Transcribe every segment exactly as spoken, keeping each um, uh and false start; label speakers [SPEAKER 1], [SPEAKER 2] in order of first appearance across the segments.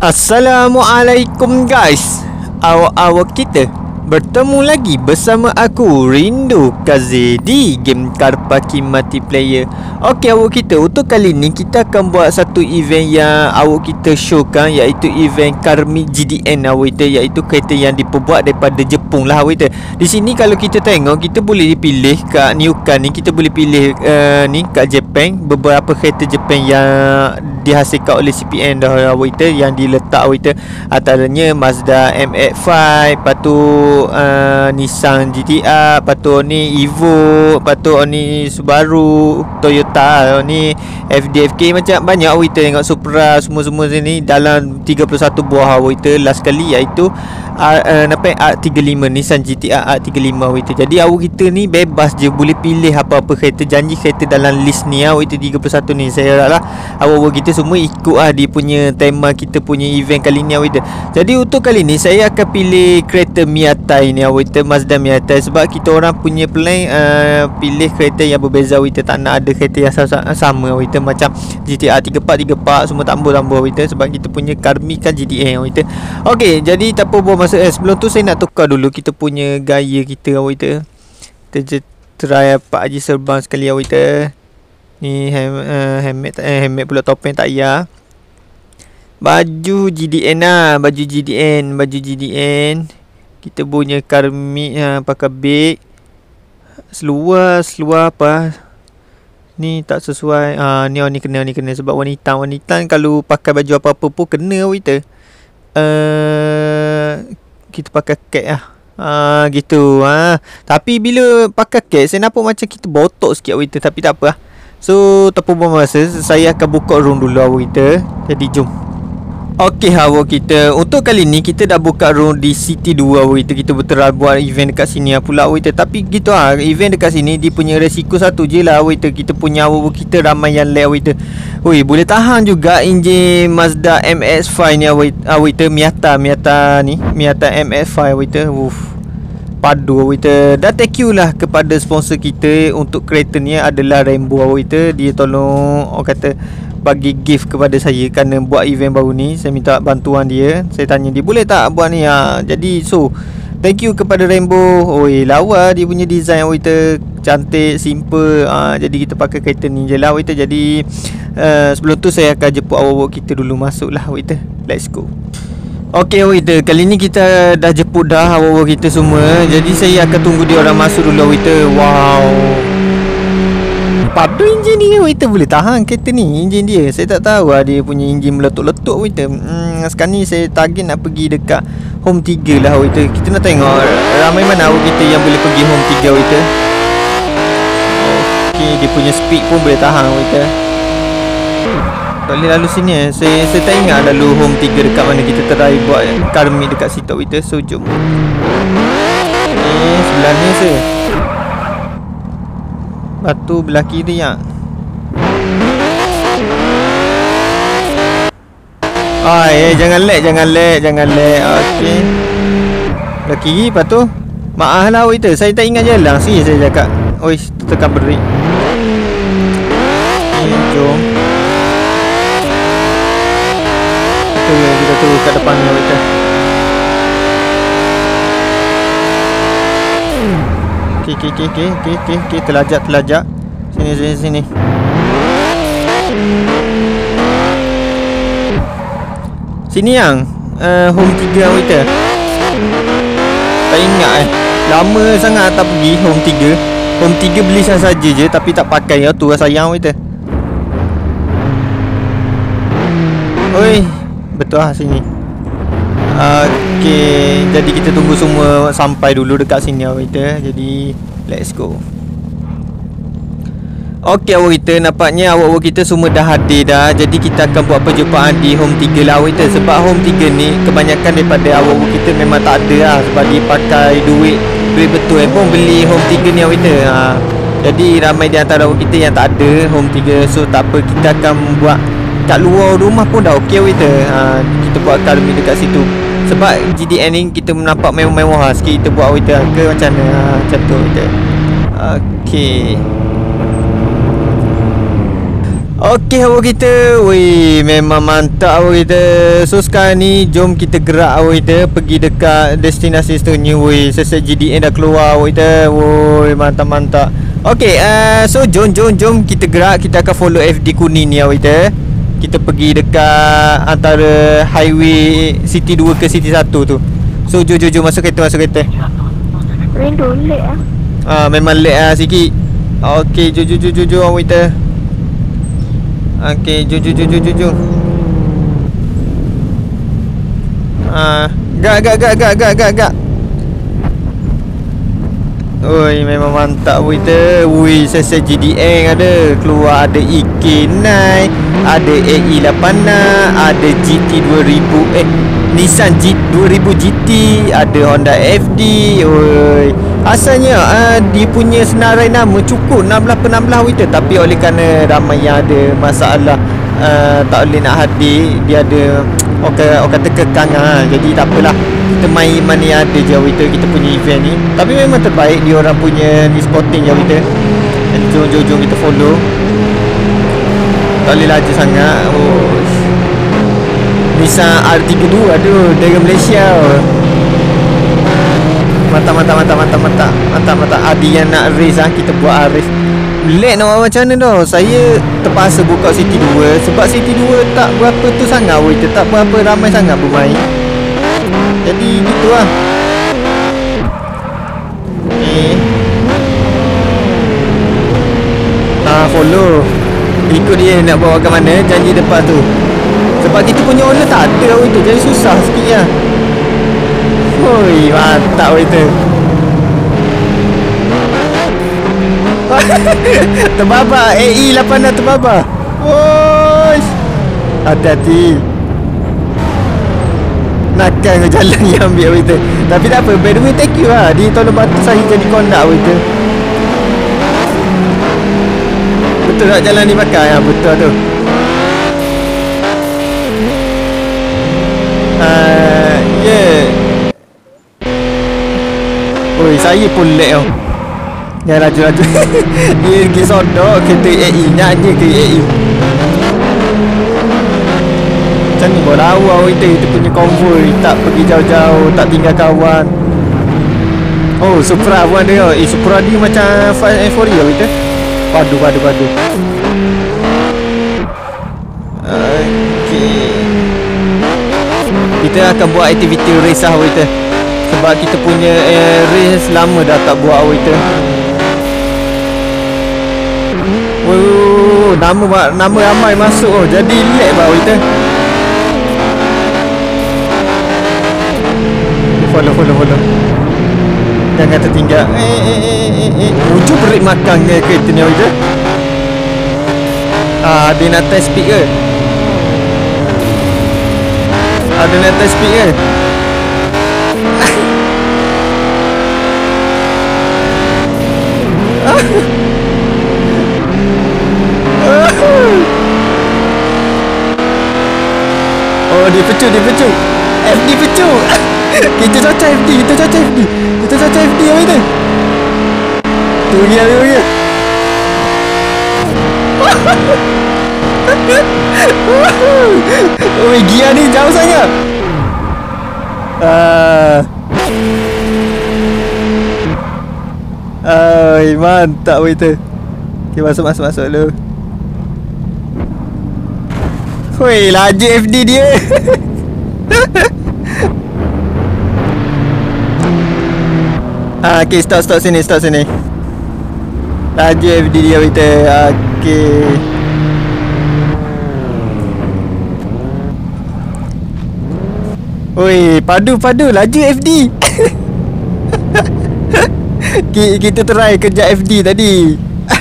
[SPEAKER 1] Assalamualaikum guys. Awak-awak kita bertemu lagi bersama aku Rindu Kaze di game Karpaki Multiplayer. Okey awak kita, untuk kali ni kita akan buat satu event yang awak kita showkan, iaitu event Karmi G D N awak kita, iaitu kereta yang diperbuat daripada Jepun lah awak kita. Di sini kalau kita tengok, kita boleh dipilih kat Niukan ni, kita boleh pilih uh, ni kat Jepang, beberapa kereta Jepang yang dihasilkan oleh C P N dah awak kita, yang diletak awak kita. Antaranya Mazda M X lima, lepas tu uh, Nissan G T R, lepas tu ni Evo, lepas tu ni Subaru, Toyota, ni F D F K, macam banyak awak kita tengok, Supra, semua-semua sini dalam tiga puluh satu buah awak kita last kali, iaitu R, uh, nampak R tiga puluh lima, Nissan G T R R tiga puluh lima awak kita. Jadi awak kita ni bebas je, boleh pilih apa-apa kereta, janji kereta dalam list ni awak kita tiga puluh satu ni. Saya harap lah awak-awak kita semua ikut lah dia punya tema kita punya event kali ni awak kita. Jadi untuk kali ni saya akan pilih kereta Miatai ni awak kita, Mazda Miatai, sebab kita orang punya plan uh, pilih kereta yang berbeza awak kita, tak nak ada kereta yang sama awak kita, macam G T R tiga empat tiga empat semua tambah-tambah awak kita, sebab kita punya Karmi kan G D N awak kita. Okey, jadi tak apa buat masa eh, sebelum tu saya nak tukar dulu kita punya gaya kita awak kita. Kita je try Pak Haji Serban sekali awak kita. Ni hem, uh, helmet eh, helmet pula, topeng tak payah. Baju G D N lah, baju G D N, baju G D N. Kita punya Karmi ha, pakai beg. Seluar, seluar apa? Ni tak sesuai. Ah, ni oh, ni kena, ni kena sebab wanita, wanita kalau pakai baju apa-apa pun kena awak kita. Uh, kita pakai kek lah. Ah, gitu ah. Tapi bila pakai kek, saya nampak macam kita botok sikit awak kita, tapi tak apa lah. So, tak apa masa, saya akan buka room dulu awak kita. Jadi jom. Okey awak kita, untuk kali ni kita dah buka room di City dua awak kita. Kita betul buat event dekat sini pula awak kita. Tapi gitu ah, event dekat sini dia punya resiko satu je lah awak kita. Kita punya awak kita ramai yang lag awak kita. Oi, boleh tahan juga enjin Mazda M X lima ni awak kita, Miata, Miata ni, Miata M X lima awak kita. Uff, padu awak kita. Dan thank you lah kepada sponsor kita untuk kereta ni adalah Rainbow awak kita. Dia tolong orang kata bagi gift kepada saya kerana buat event baru ni. Saya minta bantuan dia. Saya tanya dia boleh tak buat ni ha. Jadi so thank you kepada Rainbow. Oi, lawa dia punya design awak kita, cantik, simple ha. Jadi kita pakai kereta ni je lah awak kita. Jadi uh, sebelum tu saya akan jemput awak kita dulu masuk lah awak kita. Let's go. Okey awak kita, kali ni kita dah jemput dah awak kita semua. Jadi saya akan tunggu dia orang masuk dulu awak kita. Wow, padu enjin dia awak kita, boleh tahan kereta ni enjin dia. Saya tak tahu lah dia punya enjin meletup-letup awak kita. Hmm, sekarang ni saya target nak pergi dekat Home tiga lah awak kita. Kita nak tengok ramai mana awak kita yang boleh pergi Home tiga awak kita. Okey, dia punya speed pun boleh tahan awak kita. Tak boleh lalu sini eh. Saya, saya tak ingat lalu Home tiga dekat mana. Kita try buat Karmi dekat situ awak kita. So jom. Eh, sebelah ni saya batu belah kiri ya. Ah, eh jangan lag, jangan lag, jangan lag. Okey. Belah kiri lepas tu. Maaf lah awak kita, saya tak ingat jalan sini saya cakap. Oi, tekan brake. Okay, jom. Kita kita terus kat depan ni awak kita. Okey, okey, okey, okey, okey, okey, okey, telajak, telajak. Sini, sini, sini. Sini yang uh, Home tiga awak kita. Tak ingat eh. Lama sangat tak pergi Home tiga. Home tiga beli saja je tapi tak pakai ya, tu lah sayang awak kita. Oi, betul lah sini. Okey, jadi kita tunggu semua sampai dulu dekat sini awak kita. Jadi let's go. Okey awak kita, nampaknya awak-awak kita semua dah hadir dah. Jadi kita akan buat perjumpaan di Home tiga lah awak kita. Sebab Home tiga ni kebanyakan daripada awak-awak kita memang tak ada lah, sebab dia pakai duit duit betul eh pun beli Home tiga ni awak kita ha. Jadi ramai di antara awak kita yang tak ada Home tiga. So tak apa, kita akan buat kat luar rumah pun dah okey awak kita ha. Kita buat Karmi dekat situ. Sebab G D N ni kita nampak mewah-mewah sikit. Kita buat awak kita ke macam mana ha, macam tu kita. Okey. Okey awak kita. Weh, memang mantap awak kita. So sekarang ni jom kita gerak awak kita pergi dekat destinasi seterusnya. Weh, selesai G D A dah keluar awak kita. Woi, mantap-mantap. Okey, uh, so jom jom jom kita gerak. Kita akan follow F D kuning ni awak kita. Kita pergi dekat antara highway City dua ke City satu tu. So jom jom jom masuk kereta, masuk kereta.
[SPEAKER 2] Rindu lag ah.
[SPEAKER 1] Ah, memang lag ah sikit. Okey, jom jom jom jom jom awak kita. Okey, jom jom jom jom jom jom. Ah, gak gak gak gak gak gak gak. Oi, memang mantap kita. Wui, selesai G D A ada. Keluar ada E K sembilan, ada A E lapan enam, ada G T dua ribu, eh Nissan G dua ribu G T, ada Honda F D. Oi, asalnya uh, dia punya senarai nama cukup enam belas per enam belas kita, tapi oleh kerana ramai yang ada masalah uh, tak boleh nak hadir, dia ada orang orang kata kekang ha. Jadi tak apalah, kita main mana yang ada je kita, kita punya event ni. Tapi memang terbaik dia orang punya ni spotting je kita. Jadi jom jom jom kita follow. Tak boleh laju sangat. Oh, Nissan R tiga puluh dua aduh dari Malaysia. Mantap mantap mantap mantap mantap mantap mantap. Adi yang nak race ah, kita buat race. Lag nak buat macam mana dah. Saya terpaksa buka City dua sebab City dua tak berapa tu sangat weh, tak berapa ramai sangat bermain. Jadi gitu lah. Eh. Ah, follow. Ikut dia nak bawa ke mana, janji depan tu. Sebab kita punya owner tak ada lah itu, jadi susah sikit lah. Oi, mantap itu. Terbabak, A E lapan dah terbabak. Woi, hati-hati. Nakal ke jalan yang ambil kita. Tapi tak apa, by the way thank you lah, dia tolong bantu saya jadi kondak kita. Betul tak jalan ni pakai? Ya, betul tu. Uh, yeah. Oi, saya pun lag tau. Ya, laju-laju. Dia pergi sodok kereta A E, nak je ke A E. Macam ni bawa lawa kita, kita punya konvoi. Tak pergi jauh-jauh, tak tinggal kawan. Oh, Supra pun ada tau. Eh, Supra dia macam Fast and Furious kita. Padu, padu, padu. Okay, kita akan buat aktiviti race lah kita. Sebab kita punya eh, race lama dah tak buat kita. Oh, nama nama ramai masuk oh. Jadi lag bah kita. Follow, follow, follow. Jangan tertinggal. Eh, eh, eh, eh, eh. Ujung break makan ke kereta ni kita. Ah, dia nak test speed ke? Ada nak test speed ke? Oh, dia pecut, dia pecut. F D pecut. Kita cocok F D, kita cocok F D. Kita cocok F D apa itu? Tu dia, tu dia. Oh, gear ni jauh sangat. Ah. Ai, mantap waiter. Okey, masuk masuk masuk dulu. Woi, laju F D dia. Ah, okey, stop stop sini, stop sini. Laju F D dia waiter. Okey. Oi, padu-padu laju F D. Kita try kerja F D tadi.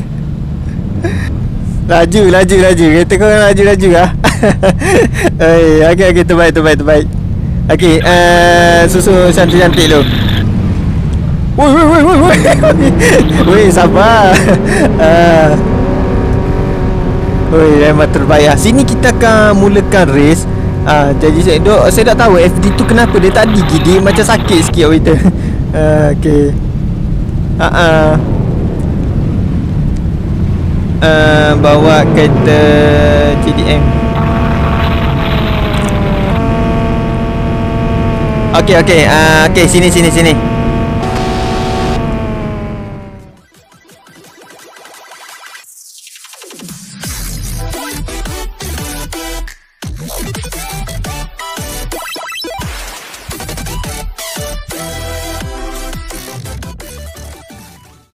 [SPEAKER 1] Laju, laju, laju. Kereta kau laju-laju lah. Oi, okey, okey, terbaik, terbaik, terbaik. Okey, uh, susu cantik-cantik tu. Woi, woi, woi, woi, woi. Woi, sabar. Uh. Oi, memang terbaik. Sini kita akan mulakan race. Ah, jadi saya dok, saya tak tahu F D tu kenapa dia tak gigi, dia macam sakit sikit kita. Ah, okey. Ha ah. uh, bawa kereta T D M. Okey okey, uh, okey sini sini sini.